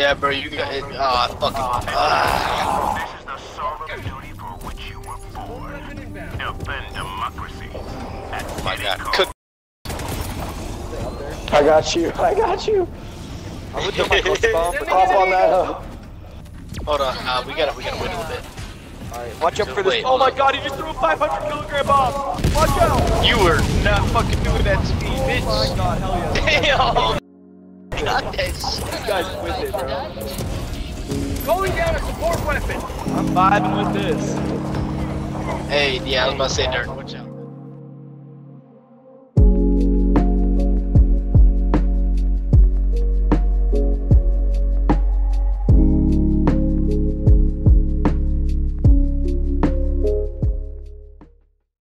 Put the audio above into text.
Yeah, bro, you got it. Fucking. This is the solemn duty for which you were born. Defend democracy. Oh my god. Cook. I got you. I got you. I would do my ghost bomb, but Hop on that hook. Hold on. We gotta wait a little bit. alright, watch out for Wait, this. Oh my god, he just threw a 500 kilogram bomb! Watch out! You were not fucking doing that to me, bitch. Oh my god, hell yeah. Damn. Got that shit. You guys with it, bro. Going down a support weapon. I'm vibing with this. Hey, yeah, I was about to say, Dirk. Watch out.